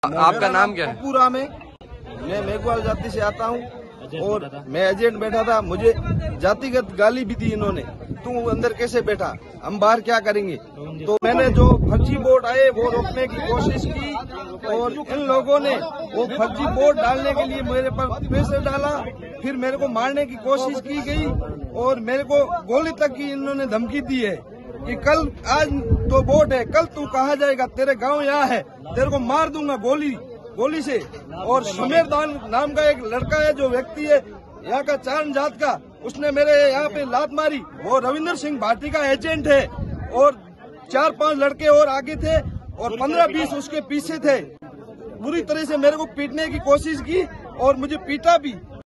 आपका नाम क्या है? पूरा में मैं मेघवाल जाति से आता हूँ और मैं एजेंट बैठा था। मुझे जातिगत गाली भी दी इन्होंने, तू अंदर कैसे बैठा, हम बाहर क्या करेंगे। तो मैंने जो फर्जी बोर्ड आए वो रोकने की कोशिश की और इन लोगों ने वो फर्जी बोर्ड डालने के लिए मेरे पर प्रेशर डाला। फिर मेरे को मारने की कोशिश की गई और मेरे को गोली तक की इन्होंने धमकी दी है कि कल आज तो बोर्ड है, कल तू कहाँ जाएगा, तेरे गांव यहाँ है, तेरे को मार दूंगा गोली से। और सुमेरदान नाम का एक लड़का है जो व्यक्ति है यहाँ का चारण जात का, उसने मेरे यहाँ पे लात मारी। वो रविंदर सिंह भाटी का एजेंट है और 4-5 लड़के और आगे थे और 15-20 उसके पीछे थे। बुरी तरह से मेरे को पीटने की कोशिश की और मुझे पीटा भी।